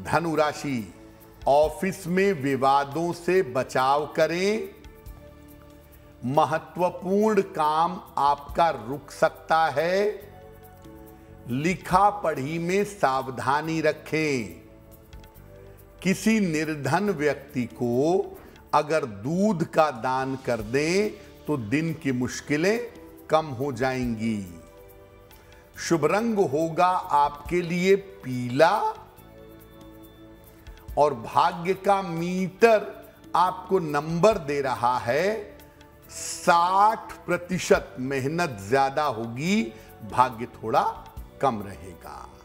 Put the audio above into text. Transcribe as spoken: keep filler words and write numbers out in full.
धनु राशि, ऑफिस में विवादों से बचाव करें। महत्वपूर्ण काम आपका रुक सकता है। लिखा पढ़ी में सावधानी रखें। किसी निर्धन व्यक्ति को अगर दूध का दान कर दें तो दिन की मुश्किलें कम हो जाएंगी। शुभ रंग होगा आपके लिए पीला और भाग्य का मीटर आपको नंबर दे रहा है साठ प्रतिशत। मेहनत ज्यादा होगी, भाग्य थोड़ा कम रहेगा।